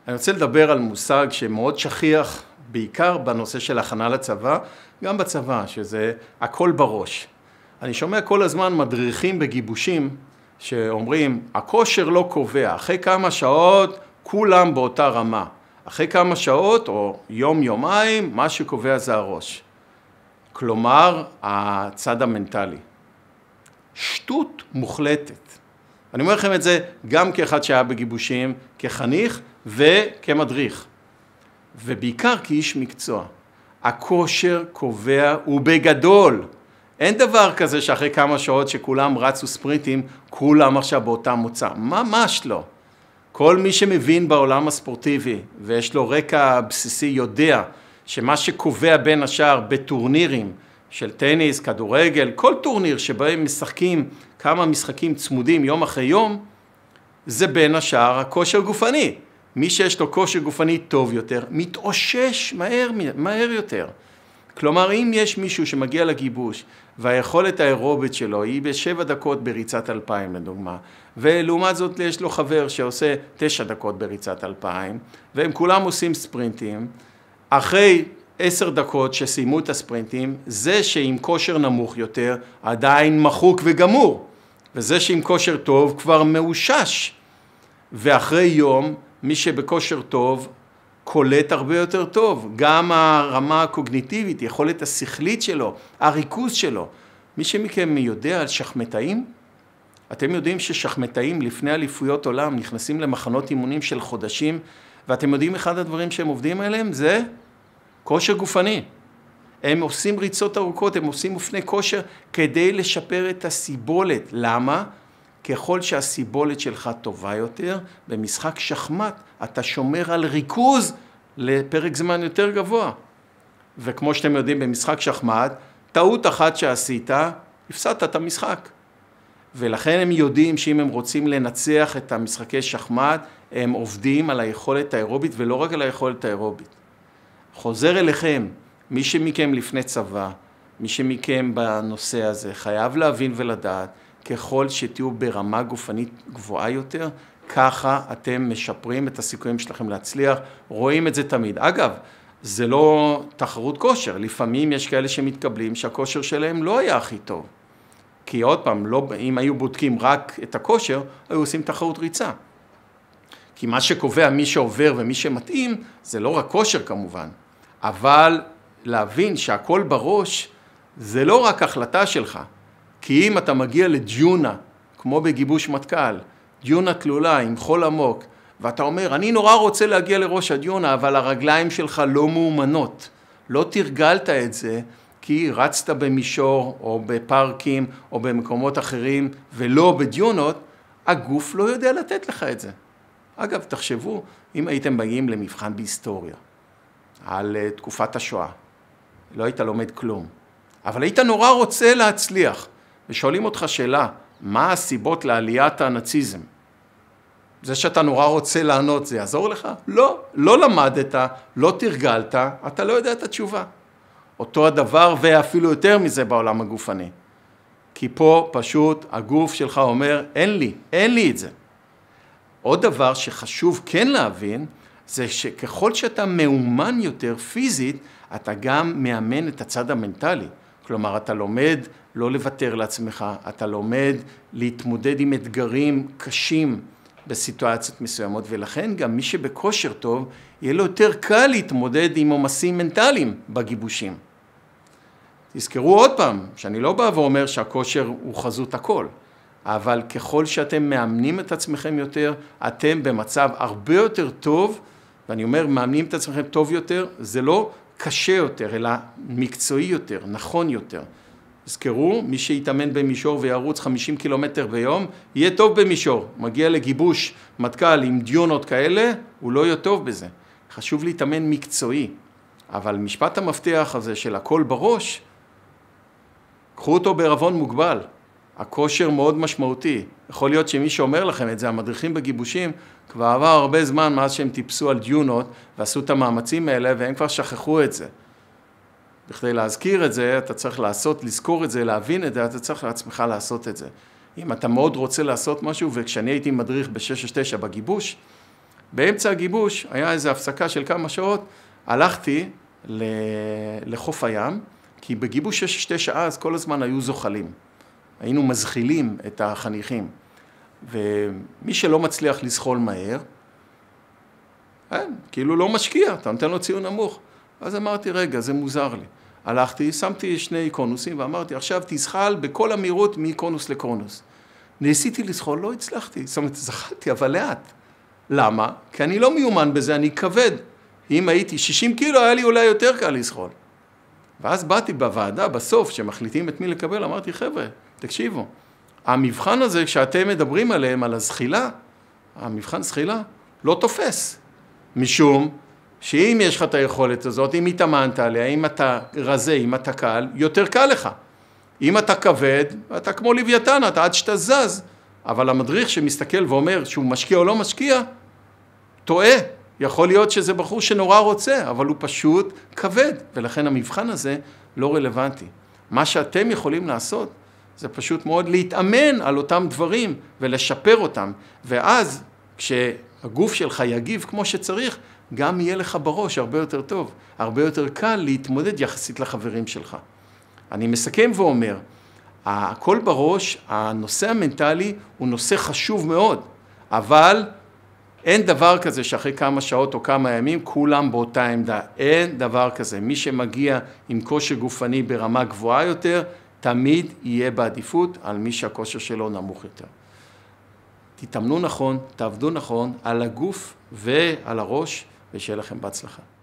אני רוצה לדבר על מושג שמאוד שכיח, בעיקר בנושא של הכנה לצבא, גם בצבא, שזה הכל בראש. אני שומע כל הזמן מדריכים בגיבושים שאומרים, הכושר לא קובע, אחרי כמה שעות כולם באותה רמה. אחרי כמה שעות או יום-יומיים, מה שקובע זה הראש. כלומר, הצד המנטלי. שטות מוחלטת. אני אומר לכם את זה גם כאחד שהיה בגיבושים, כחניך וכמדריך. ובעיקר כאיש מקצוע. הכושר קובע ובגדול. אין דבר כזה שאחרי כמה שעות שכולם רצו ספרינטים, כולם עכשיו באותה מוצא. ממש לא. כל מי שמבין בעולם הספורטיבי ויש לו רקע בסיסי יודע שמה שקובע בין השאר בטורנירים של טניס, כדורגל, כל טורניר שבהם משחקים כמה משחקים צמודים יום אחרי יום, זה בין השאר הכושר גופני. מי שיש לו כושר גופני טוב יותר, מתאושש מהר יותר. כלומר, אם יש מישהו שמגיע לגיבוש, והיכולת האירובית שלו היא ב7 דקות בריצת 2000 לדוגמה, ולעומת זאת יש לו חבר שעושה 9 דקות בריצת 2000, והם כולם עושים ספרינטים, אחרי 10 דקות שסיימו את הספרינטים, זה שעם כושר נמוך יותר עדיין מחוק וגמור, וזה שעם כושר טוב כבר מאושש, ואחרי יום מי שבכושר טוב קולט הרבה יותר טוב, גם הרמה הקוגניטיבית, יכולת השכלית שלו, הריכוז שלו. מי שמכם יודע על שחמטאים? אתם יודעים ששחמטאים לפני אליפויות עולם נכנסים למחנות אימונים של חודשים, ואתם יודעים אחד הדברים שהם עובדים עליהם? זה כושר גופני. הם עושים ריצות ארוכות, הם עושים אופני כושר כדי לשפר את הסיבולת. למה? ככל שהסיבולת שלך טובה יותר, במשחק שחמט אתה שומר על ריכוז לפרק זמן יותר גבוה. וכמו שאתם יודעים במשחק שחמט, טעות אחת שעשית, הפסדת את המשחק. ולכן הם יודעים שאם הם רוצים לנצח את המשחקי שחמט, הם עובדים על היכולת האירובית ולא רק על היכולת האירובית. חוזר אליכם, מי שמכם לפני צבא, מי שמכם בנושא הזה, חייב להבין ולדעת, ככל שתהיו ברמה גופנית גבוהה יותר, ככה אתם משפרים את הסיכויים שלכם להצליח, רואים את זה תמיד. אגב, זה לא תחרות כושר, לפעמים יש כאלה שמתקבלים שהכושר שלהם לא היה הכי טוב. כי עוד פעם, לא, אם היו בודקים רק את הכושר, היו עושים תחרות ריצה. כי מה שקובע מי שעובר ומי שמתאים, זה לא רק כושר כמובן, אבל להבין שהכל בראש, זה לא רק החלטה שלך. כי אם אתה מגיע לדיונה, כמו בגיבוש מטכ"ל, דיונה תלולה עם חול עמוק, ואתה אומר, אני נורא רוצה להגיע לראש הדיונה, אבל הרגליים שלך לא מאומנות. לא תרגלת את זה, כי רצת במישור, או בפארקים, או במקומות אחרים, ולא בדיונות, הגוף לא יודע לתת לך את זה. אגב, תחשבו, אם הייתם באים למבחן בהיסטוריה, על תקופת השואה, לא היית לומד כלום, אבל היית נורא רוצה להצליח, ושואלים אותך שאלה, מה הסיבות לעליית הנאציזם? זה שאתה נורא רוצה לענות, זה יעזור לך? לא, לא למדת, לא תרגלת, אתה לא יודע את התשובה. אותו הדבר ואפילו יותר מזה בעולם הגופני. כי פה פשוט הגוף שלך אומר, אין לי את זה. עוד דבר שחשוב כן להבין, זה שככל שאתה מאומן יותר פיזית, אתה גם מאמן את הצד המנטלי. כלומר, אתה לומד לא לוותר לעצמך, אתה לומד להתמודד עם אתגרים קשים בסיטואציות מסוימות, ולכן גם מי שבכושר טוב, יהיה לו יותר קל להתמודד עם עומסים מנטליים בגיבושים. תזכרו עוד פעם, שאני לא בא ואומר שהכושר הוא חזות הכל, אבל ככל שאתם מאמנים את עצמכם יותר, אתם במצב הרבה יותר טוב, ואני אומר, מאמנים את עצמכם טוב יותר, זה לא קשה יותר, אלא מקצועי יותר, נכון יותר. תזכרו, מי שיתאמן במישור וירוץ 50 קילומטר ביום, יהיה טוב במישור. מגיע לגיבוש מטכ"ל עם דיונות כאלה, הוא לא יהיה טוב בזה. חשוב להתאמן מקצועי. אבל משפט המפתח הזה של הכל בראש, קחו אותו בערבון מוגבל. הכושר מאוד משמעותי. יכול להיות שמי שאומר לכם את זה, המדריכים בגיבושים, כבר עבר הרבה זמן מאז שהם טיפסו על דיונות ועשו את המאמצים האלה, והם כבר שכחו את זה. בכדי להזכיר את זה, אתה צריך לזכור את זה, להבין את זה, אתה צריך לעצמך לעשות את זה. אם אתה מאוד רוצה לעשות משהו, וכשאני הייתי מדריך ב-669 בגיבוש, באמצע הגיבוש, היה איזו הפסקה של כמה שעות, הלכתי לחוף הים, כי בגיבוש 6 שעה אז כל הזמן היו זוחלים. היינו מזחילים את החניכים. ומי שלא מצליח לזחול מהר, כאילו לא משקיע, אתה נותן לו ציון נמוך. אז אמרתי, רגע, זה מוזר לי. הלכתי, שמתי 2 קונוסים ואמרתי, עכשיו תזחל בכל המהירות מקונוס לקונוס. ניסיתי לזחול, לא הצלחתי. זאת אומרת, זחלתי, אבל לאט. למה? כי אני לא מיומן בזה, אני כבד. אם הייתי 60 קילו, היה לי אולי יותר קל לזחול. ואז באתי בוועדה, בסוף, שמחליטים את מי לקבל, אמרתי, חבר'ה, תקשיבו, המבחן הזה, כשאתם מדברים עליהם, על הזחילה, המבחן זחילה, לא תופס. משום שאם יש לך את היכולת הזאת, אם התאמנת עליה, אם אתה רזה, אם אתה קל, יותר קל לך. אם אתה כבד, אתה כמו לוויתן, אתה עד שאתה זז, אבל המדריך שמסתכל ואומר שהוא משקיע או לא משקיע, טועה. יכול להיות שזה בחור שנורא רוצה, אבל הוא פשוט כבד, ולכן המבחן הזה לא רלוונטי. מה שאתם יכולים לעשות, זה פשוט מאוד להתאמן על אותם דברים ולשפר אותם, ואז כשהגוף שלך יגיב כמו שצריך, גם יהיה לך בראש הרבה יותר טוב, הרבה יותר קל להתמודד יחסית לחברים שלך. אני מסכם ואומר, הכל בראש, הנושא המנטלי הוא נושא חשוב מאוד, אבל אין דבר כזה שאחרי כמה שעות או כמה ימים כולם באותה עמדה. אין דבר כזה. מי שמגיע עם כושר גופני ברמה גבוהה יותר, תמיד יהיה בעדיפות על מי שהכושר שלו נמוך יותר. תתאמנו נכון, תעבדו נכון על הגוף ועל הראש, ושיהיה לכם בהצלחה.